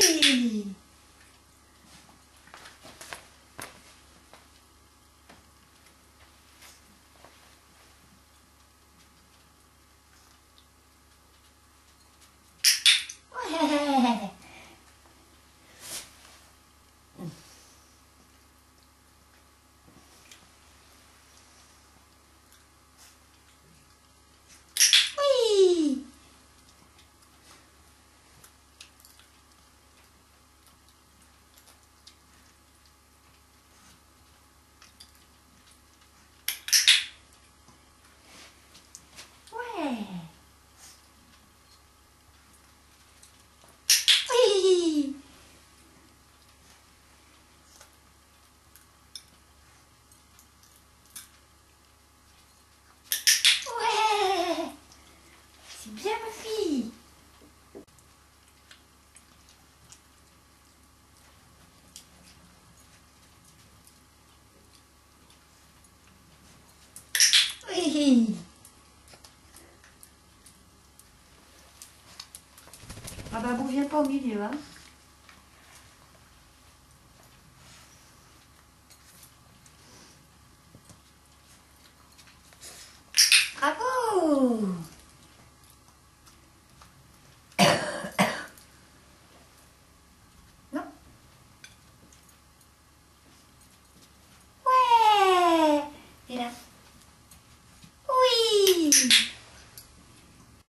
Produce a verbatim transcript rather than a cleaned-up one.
Oui. Ouais. Oui. Ouais. Oui. Ouais. C'est bien ma fille. Oui. Ah bah vous viens pas au milieu, hein.